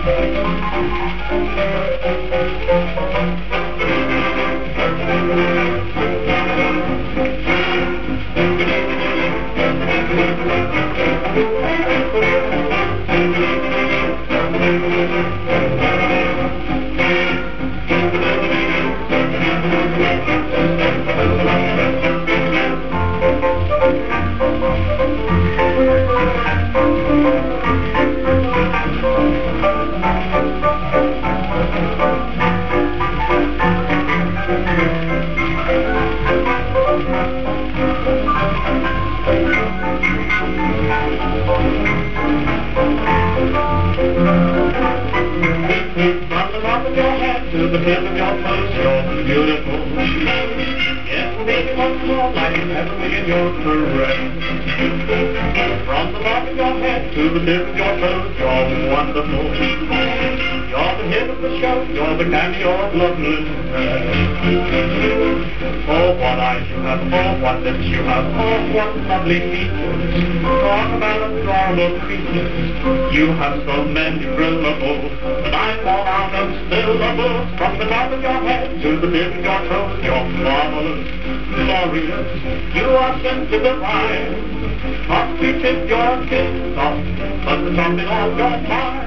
To the tip of your toes, you're beautiful. Yes, baby, what's more like heavenly in your caress? From the top of your head to the tip of your toes, you're wonderful. You're the hit of the show, you're the candy of loveliness. Oh, what eyes you have, oh, what lips you have, oh, what lovely features. Talk about adorable creatures. You have so many thrillables, but I'm all out of syllables. From the top of your head to the tip of your toes, you're marvelous, glorious. You are simply divine. Not to tip your kiss off, but the something on your mind.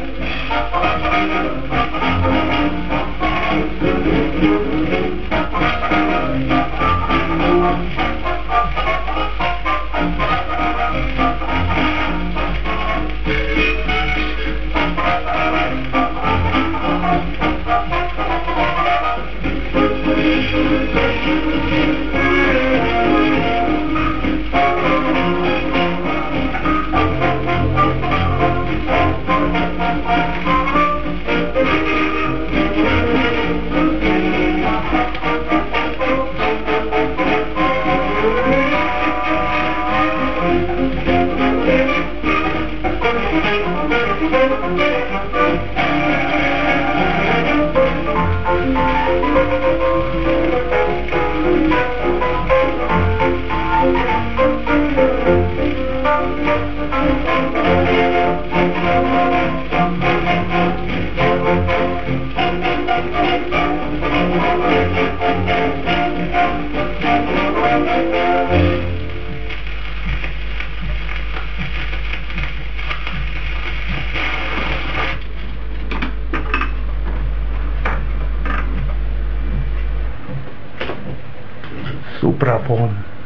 Suprapon.